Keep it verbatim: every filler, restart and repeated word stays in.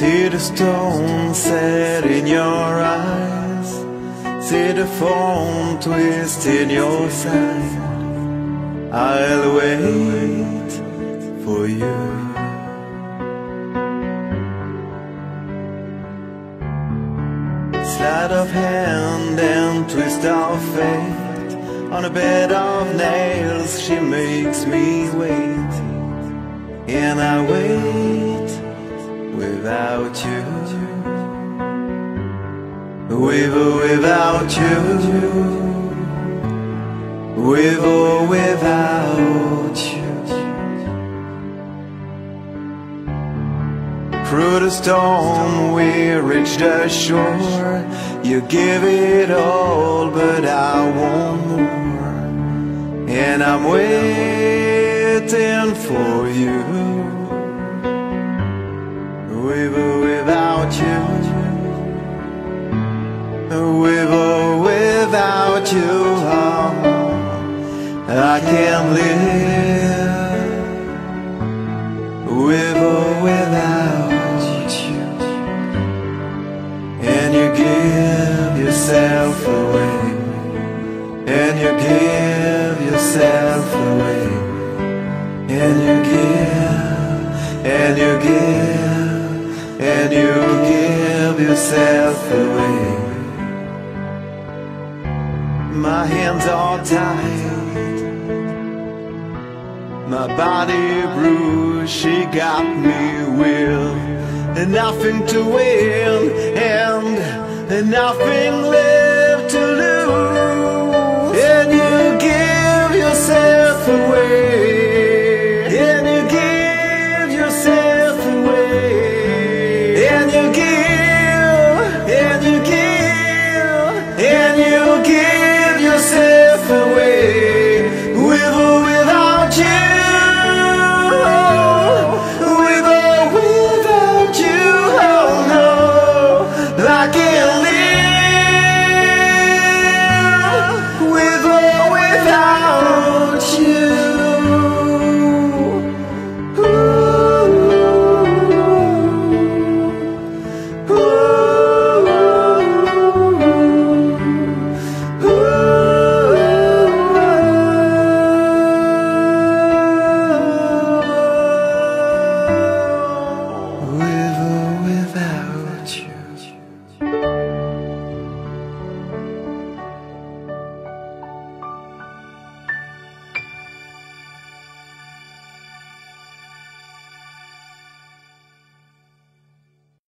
See the stone set in your eyes, see the thorn twist in your side. I'll wait for you. Sleight of hand and twist of fate, on a bed of nails she makes me wait. And I wait without you, with or without you, with or without you. Through the storm we reach the shore. You give it all, but I want more. And I'm waiting for you, with or without you, with or without you. Oh, I can't live with or without you. And you give yourself away, and you give yourself away, and you give, and you give, and you give yourself away. My hands are tied, my body bruised. She got me with nothing to win and nothing left to lose.